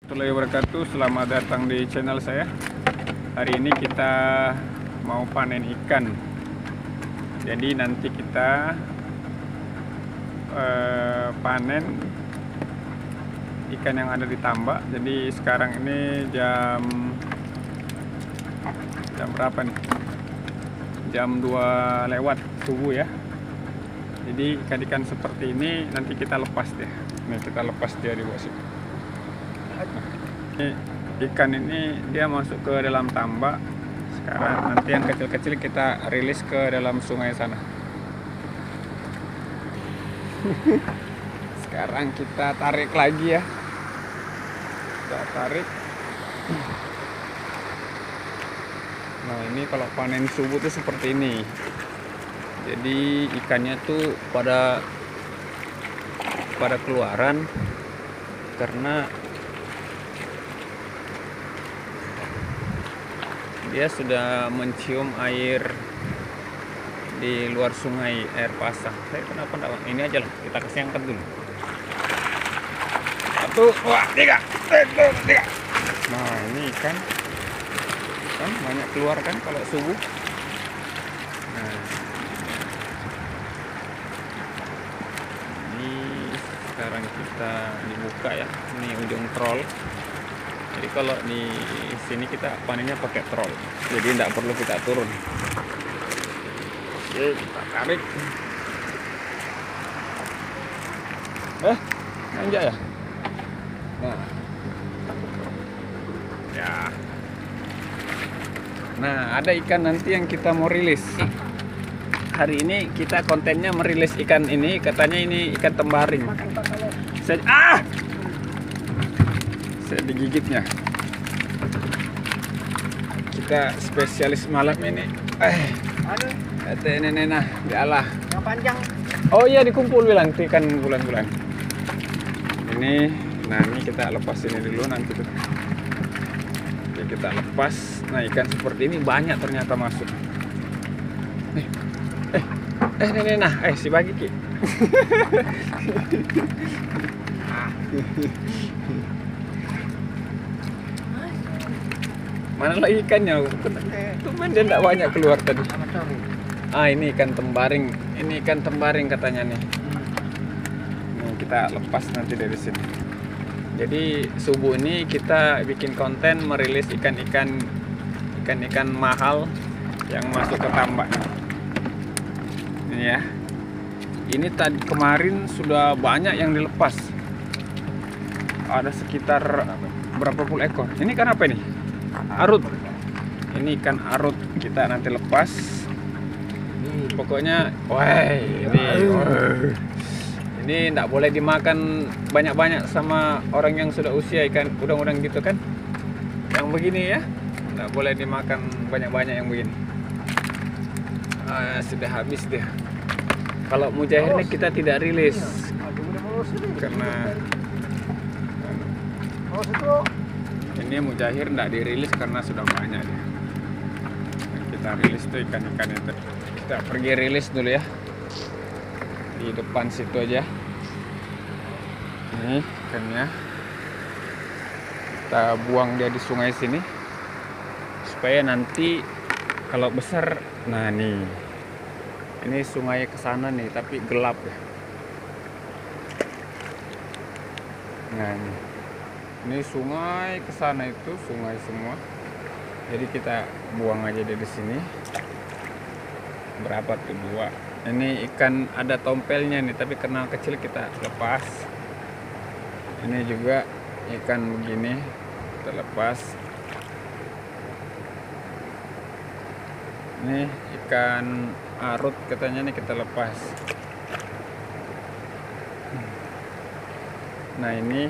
Warahmatullahi wabarakatuh. Selamat datang di channel saya. Hari ini kita mau panen ikan. Jadi nanti kita panen ikan yang ada di tambak. Jadi sekarang ini jam berapa nih? Jam 2 lewat subuh ya. Jadi ikan-ikan seperti ini nanti kita lepas deh. Nih kita lepas dia di bawah sini. Ikan ini dia masuk ke dalam tambak. Sekarang nanti yang kecil-kecil kita rilis ke dalam sungai sana. Sekarang kita tarik lagi ya. Kita tarik. Nah ini kalau panen subuh tuh seperti ini. Jadi ikannya tuh pada keluaran karena dia sudah mencium air di luar sungai, air pasang. Saya kenapa enggak? Ini aja lah, kita kasih angkat dulu. 1, 2, 3. Nah ini ikan kan banyak keluar kan kalau subuh. Nah ini sekarang kita dibuka ya, ini ujung trol. Jadi kalau di sini kita panennya pakai trol, jadi tidak perlu kita turun. Oke, kita tarik. Nanjak ya. Nah, ya. Nah, ada ikan nanti yang kita mau rilis. Hari ini kita kontennya merilis ikan ini, katanya ini ikan tembaring. Saya digigitnya. Kita spesialis malam ini. Ini nah, dialah. Yang panjang. Oh iya dikumpul bilang ikan bulan-bulan. Ini, nah ini kita lepas ini dulu nanti tuh. Oke, kita lepas. Nah ikan seperti ini banyak ternyata masuk. Nah, si bagi Ki. Mana lagi ikannya? Tumben dia tidak banyak keluar tadi. Ini ikan tembaring. Ini ikan tembaring katanya nih. Nih kita lepas nanti dari sini. Jadi subuh ini kita bikin konten merilis ikan-ikan mahal yang masuk ke tambak. Ini ya. Ini tadi kemarin sudah banyak yang dilepas. Ada sekitar berapa puluh ekor. Ini kan apa ini? Arut. Ini ikan arut, kita nanti lepas. Pokoknya, ini tidak boleh dimakan banyak-banyak sama orang yang sudah usia, ikan udang-udang gitu kan. Yang begini ya, tidak boleh dimakan banyak-banyak yang begini. Sudah habis dia. Kalau mujair ini kita tidak rilis karena ini mujahir tidak dirilis karena sudah banyak dia. Kita rilis tuh ikan-ikan itu. Kita pergi rilis dulu ya. Di depan situ aja. Ini ikannya. Kita buang dia di sungai sini. Supaya nanti kalau besar, nah nih. Ini sungai ke sana nih, tapi gelap ya. Nah ini. Ini sungai ke sana itu sungai semua. Jadi kita buang aja dari sini. Berapa tuh? 2. Ini ikan ada tompelnya nih, tapi karena kecil kita lepas. Ini juga ikan begini kita lepas. Ini ikan arut katanya nih kita lepas. Nah ini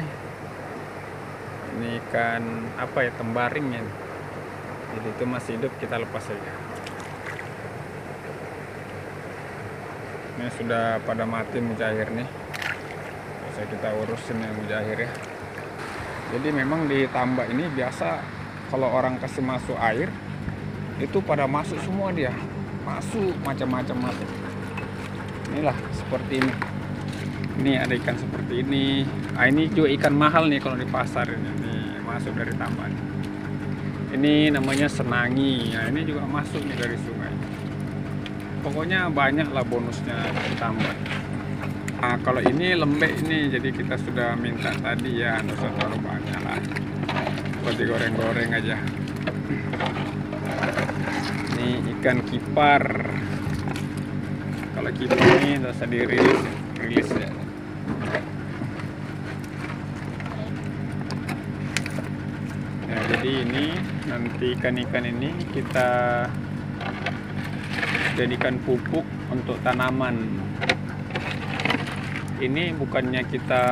ikan apa ya, tembaring ya. Jadi itu masih hidup, kita lepas saja. Ini sudah pada mati mujair nih. Bisa kita urusin yang mujair ya. Jadi memang di tambak ini biasa kalau orang kasih masuk air itu pada masuk semua dia. Masuk macam-macam masuk. Inilah seperti ini. Ini ada ikan seperti ini. Ini juga ikan mahal nih kalau di pasar ini. masuk dari tambak. Ini namanya Senangi. Nah, ini juga masuk nih dari sungai. Pokoknya banyak lah bonusnya di tambak. Nah, kalau ini lembek ini, jadi kita sudah minta tadi ya, nggak usah terlalu banyak lah. Buat digoreng-goreng aja. Ini ikan kipar. Kalau kipar ini nggak usah rilis ya. Nah, jadi ini nanti ikan-ikan ini kita jadikan pupuk untuk tanaman. Ini bukannya kita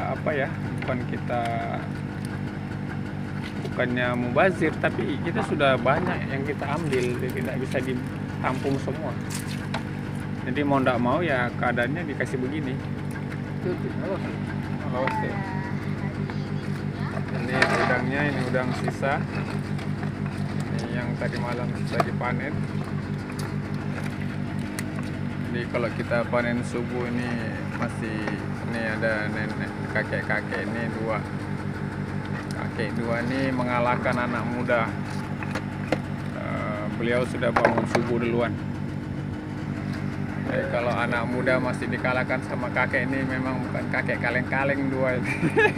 bukannya mubazir, tapi kita sudah banyak yang kita ambil, jadi tidak bisa ditampung semua. Jadi mau tidak mau ya keadaannya dikasih begini. Awas ya. Ini udangnya, ini udang sisa. Ini yang tadi malam sudah dipanen. Jadi kalau kita panen subuh ini masih, ini ada nenek kakek-kakek ini dua. Kakek dua ini mengalahkan anak muda. Beliau sudah bangun subuh duluan. Jadi kalau anak muda masih dikalahkan sama kakek ini memang bukan kakek kaleng-kaleng dua ini.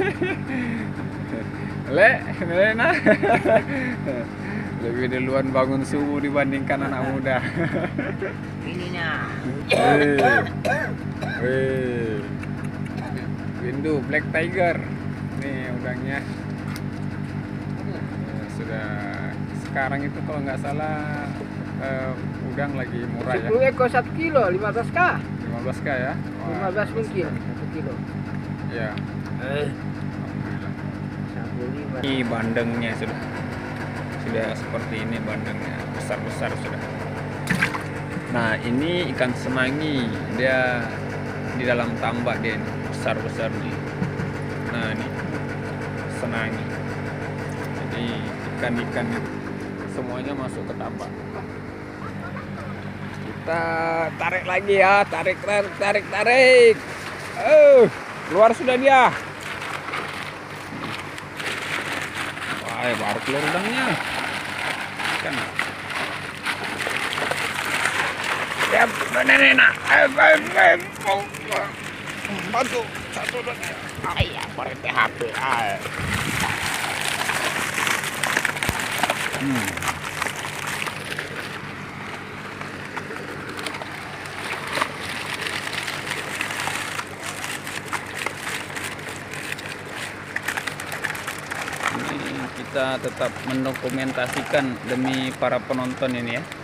Lena. Lebih duluan bangun subuh dibandingkan anak muda. Ininya. Windu Black Tiger. Nih udangnya. Sudah sekarang itu kalau nggak salah udang lagi murah ya. 10 ekor 1 kilo, 15k. 15k ya. Wah, 15 mungkin 1 kilo. ya. Alhamdulillah. Ini bandengnya sudah seperti ini, bandengnya besar-besar sudah. Nah, ini ikan Senangi, dia di dalam tambak dia ini, besar-besar nih. Nah, ini Senangi. Jadi ikan-ikan itu semuanya masuk ke tambak. Kita tarik lagi ya, tarik. Keluar sudah dia. Wah, baru keluar udangnya. Kan. Ya, nenek. Bantu satu lagi. Ayah, pakai HP. Kita tetap mendokumentasikan demi para penonton ini ya.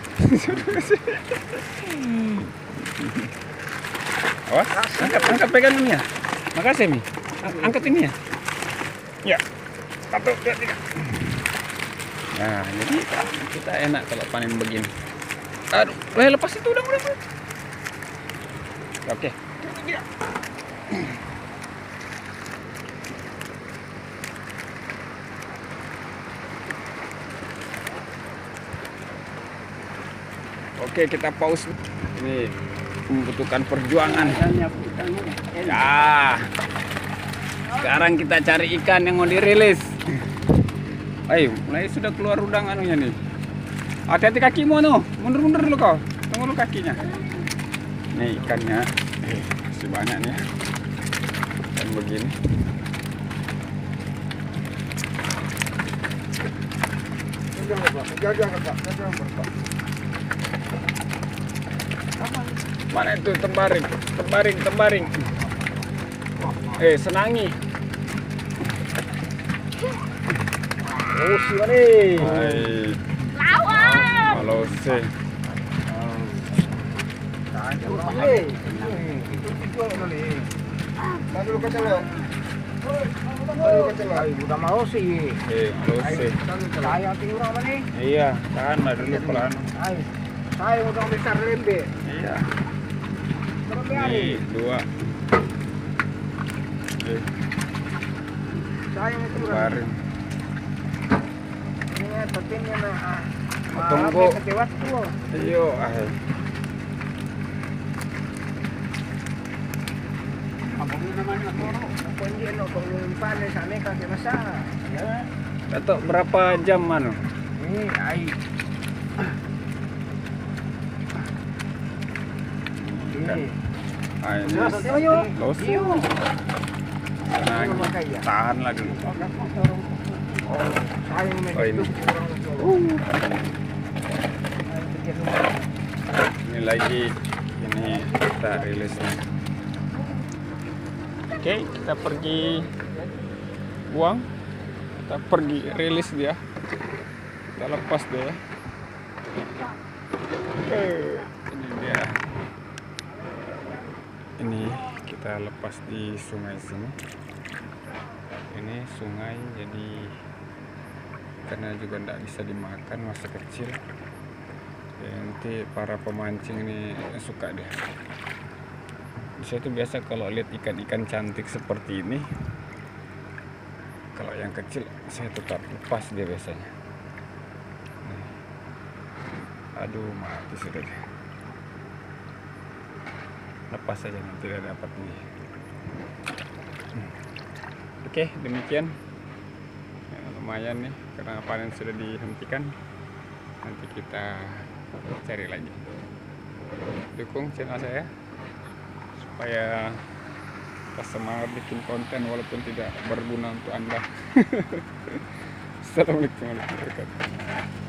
Wah, angkat pegang ini ya. Makasih Mi. Angkat ini ya. Ya. 1, 2, 3. Nah, jadi kita enak kalau panen begini. Aduh, lepas itu udah. Oke. Oke, kita pause. Ini membutuhkan perjuangan. Ya. Sekarang kita cari ikan yang mau dirilis. Ayo, mulai sudah keluar udang anunya nih. Hati-hati kakimu no. Mundur dulu kau. Tunggu dulu kakinya. Nih ikannya. Masih banyak nih. Dan begini. Mana itu tembaring. Senangi. Oh, siapa nih? Lawan. Halo sih. Udah mau sih. Halo sih. Saya tinggal apa nih? Iya, tahan lah dulu pelan. Saya udah besar lembe. Iya. Berapa hari? Ini 2. Saya itu Tembaring. ini tepinnya nah. Tunggu. Ketewat tuh. Iyo, Apa namanya? Ako hindi ano kung paano sa amin kasi masa. Atau berapa jam anu? Ini air. Kan. Ini. Ini Ayo. los. Nah, tahan lah dulu. Oh, sayang Oh, ini. Ini lagi, ini kita rilisnya. Oke, kita pergi buang. Kita pergi rilis dia. Kita lepas dia. Oke, ini dia. Ini kita lepas di sungai sini. Ini sungai, jadi karena juga tidak bisa dimakan masa kecil. Ya, nanti para pemancing ini suka deh. Saya tuh biasa kalau lihat ikan-ikan cantik seperti ini, kalau yang kecil saya tetap lepas dia biasanya. Nih. Aduh, mati sudah deh. Lepas saja nanti tidak dapat nih. Oke, demikian. Ya, lumayan nih karena panen sudah dihentikan. Nanti kita cari lagi. Dukung channel saya supaya kita semangat bikin konten walaupun tidak berguna untuk Anda. Assalamualaikum warahmatullahi wabarakatuh.